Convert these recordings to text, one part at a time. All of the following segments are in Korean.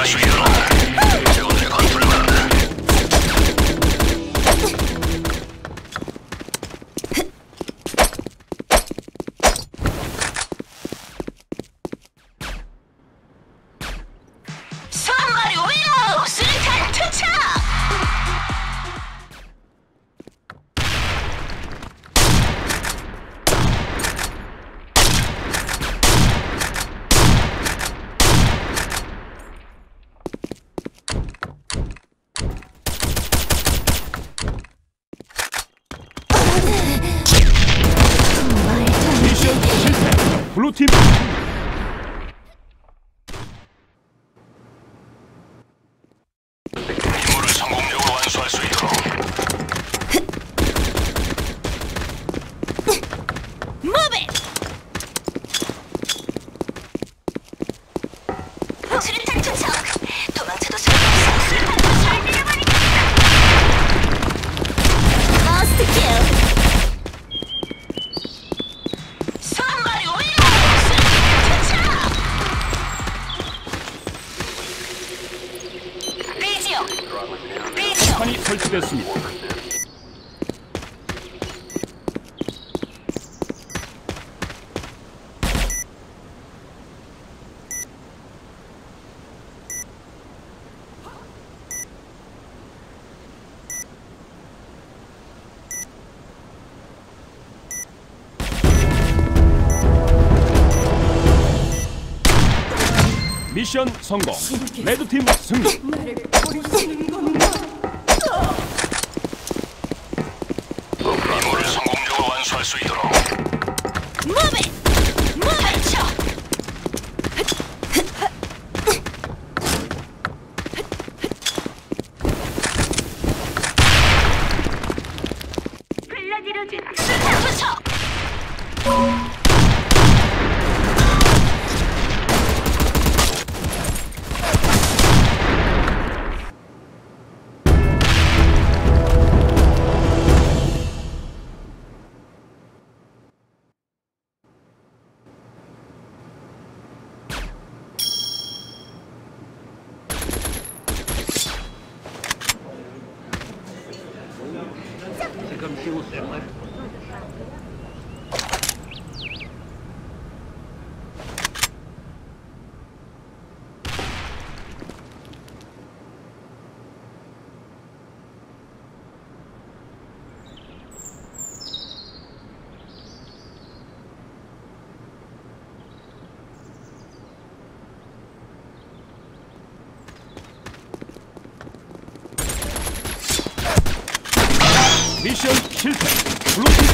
완수할 수 있도록 제군들의 건투를 바란다. 선거리 위로 수류탄 투척! 미션 실패. 블루팀 임무를 성공적으로 완수할 수 있도록. Move it! 수류탄 투척! 도망쳐도 소용없어. 수류탄 투척! 때려버리겠다! Lost kill! 선거리 위로 수류탄 투척! 레이지오! 레이지오! 탄이 설치됐습니다. 미션 성공. 레드팀 승리. 임무를 성공적으로 완수할 수 있도록. Move it! Move it! 블라디로즈 수류탄 투척! 미션 실패. 블루팀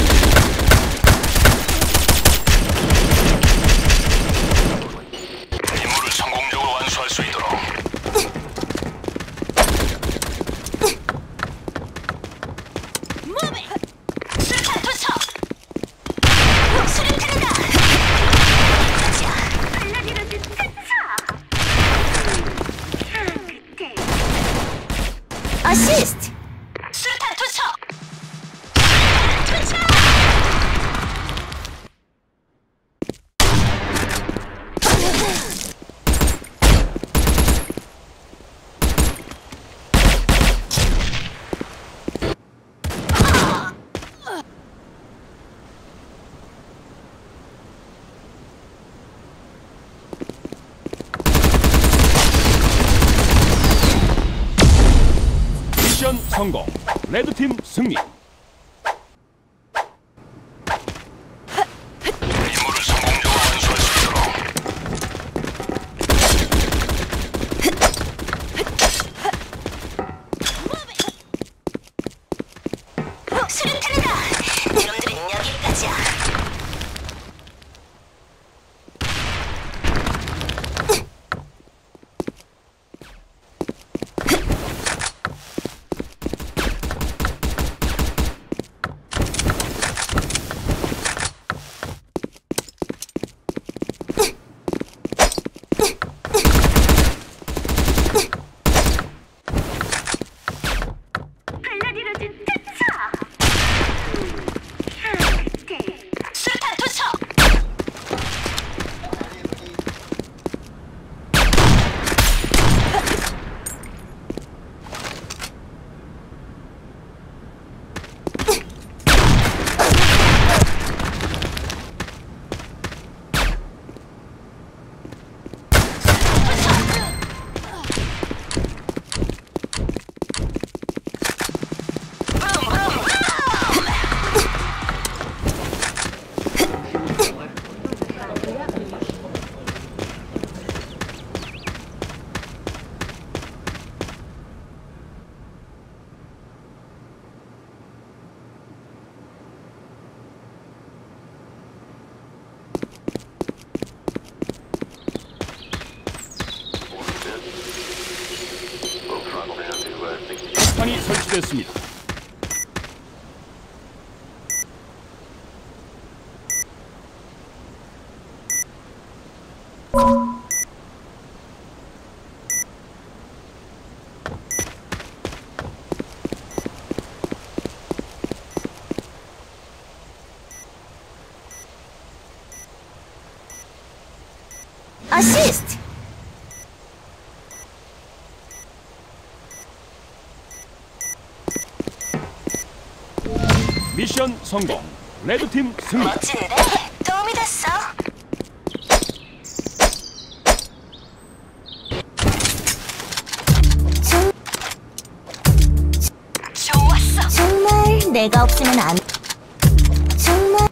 임무를 성공적으로 완수할 수 있도록. Move it! 수류탄 투척! 수류탄이다! 가자! 블라디로즈 투척! 끝에 어시스트! 수류탄 투척! 수류탄 투척! 미션 성공. 레드팀 승리. 임무를 성공적으로 완수할 수 있도록. 수류탄이다! 놈들은 여기까지야! 설치됐습니다. 어시스트. 미션 성공. 레드팀 승리. 멋진데? 도움이 됐어. 좋았어. 정말 내가 없으면 안. 정말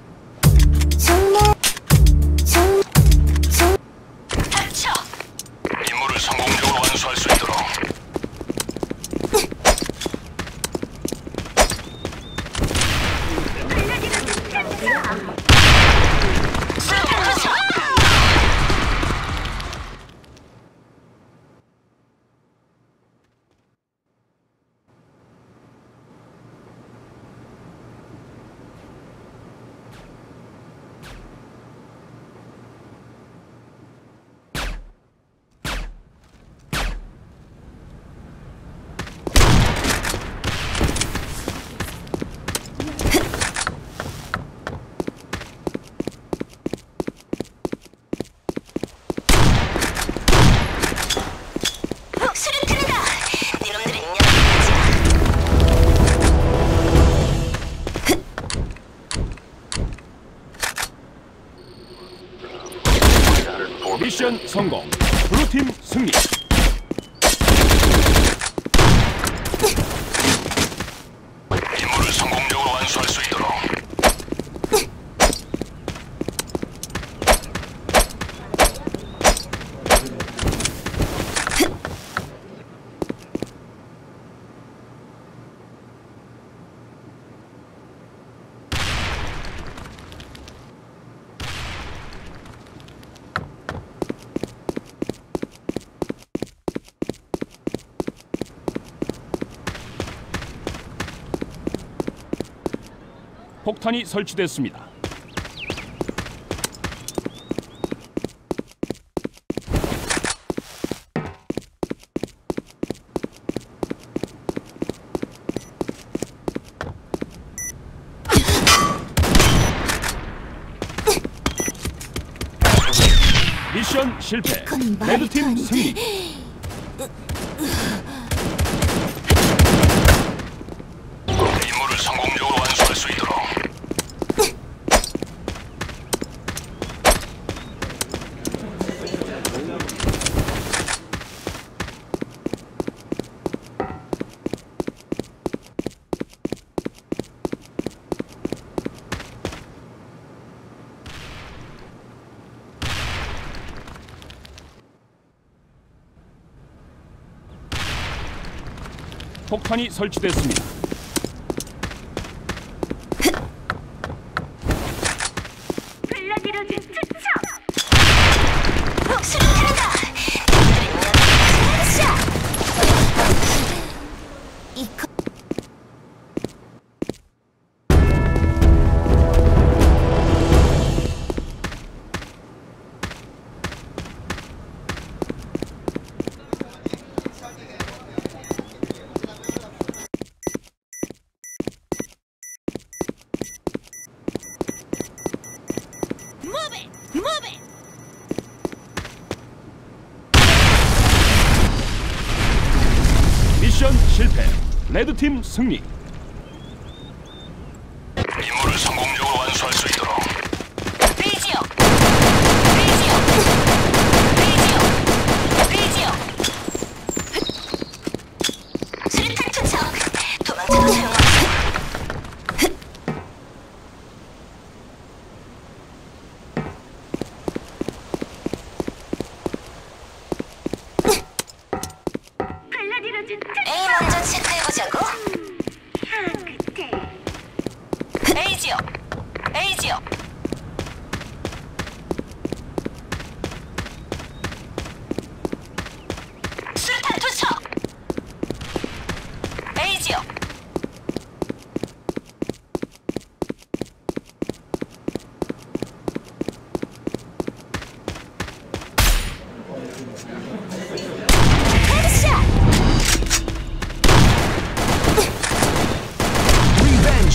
닥쳐. 임무를 성공적으로 완수할 수 있도록. 수류탄이다. 니놈들은 연락하지. 미션 성공. 블루팀 승리. 임무를 성공적으로 완수할 수 있도록. 폭탄이 설치됐습니다. 미션 실패. 이건 말이 레드팀 안 돼. 승리. 임무를 성공적으로 완수할 수 있도록. 폭탄이 설치됐습니다. 블라디로즈 투척. 수류탄이다. 니놈들은 연락하지. 이거. 미션 실패. 레드팀 승리. 임무를 성공적으로 완수할 수 있도록. 비지오. 수류탄 투척. 도망쳐도 소용없어. A 먼저 체크해보자고.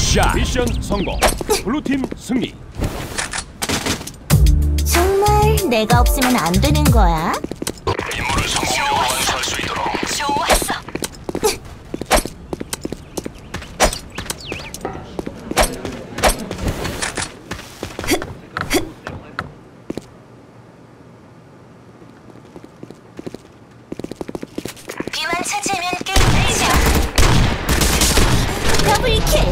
샷. 미션 성공. 블루팀 승리. 정말 내가 없으면 안 되는 거야? 임무를 성공적으로 완수할 수 있도록. 좋았어. 비만 차지하면 게임 시작. 더블킬!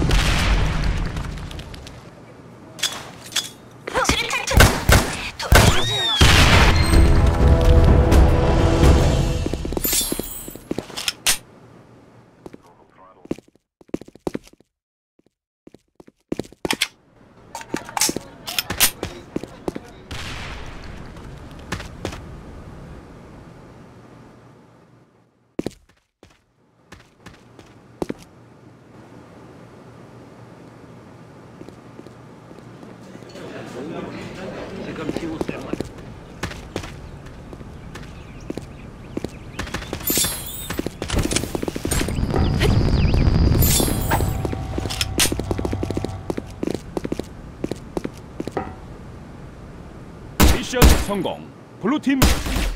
수류탄 투척. 도망칠 소용없어. 미션 성공. 블루팀